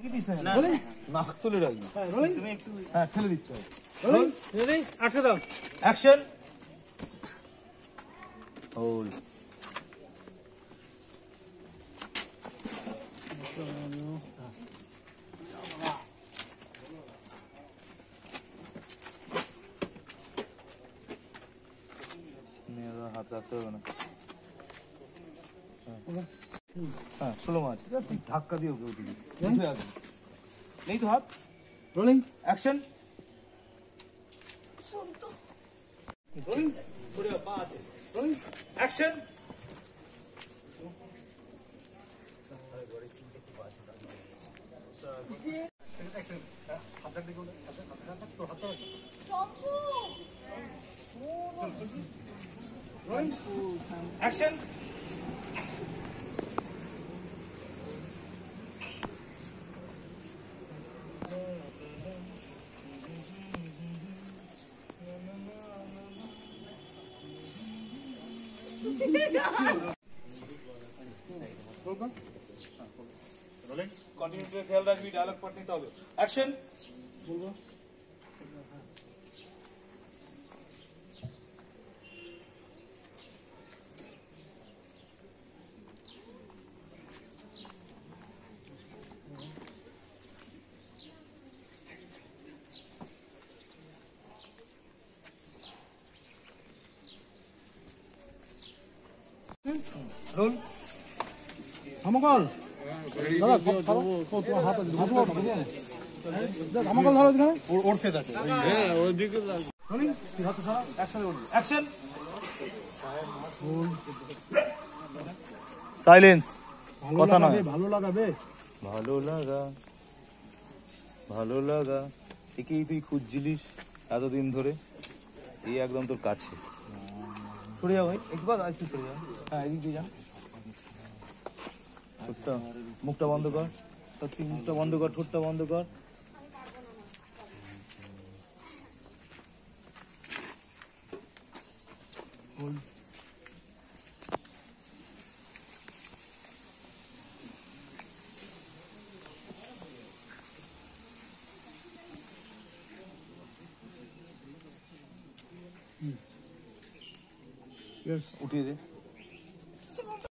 নাক তুলে রাখবি তুমি একটু হ্যাঁ ঠেলে দিচ্ছ রেডি আটকে দাও অ্যাকশন হোল্ড হাত রাখতে হবে না হ্যাঁ স্লো মাছ ঠিক আছে ধাক্কা দিয়ে ওকে উঠে নেই তো হাত rolling action action action continue খেয়াল রাখবি ডায়লগ পার্ট নিতে হবে অ্যাকশন বলবো রোল আমকল দাদা তোমার হাতে হাতে দাও না দেখ আমকল ধরো এখানে ওর ফেদ আছে হ্যাঁ ওইদিকে রোলিং হাতে ছাড়া অ্যাকশন অ্যাকশন সাইলেন্স কথা নয় ভালো লাগাবে ভালো লাগা একেই তুই খুঁজছিলিস এতদিন ধরে এই একদম তোর কাছে সরে যা ভাই একটু একটু সরে যা হ্যাঁ এদিক দিয়ে যা ঠোঁটটা মুখটা বন্ধ কর সত্যি মুখটা বন্ধ কর ঠোঁটটা বন্ধ কর উঠিয়ে দে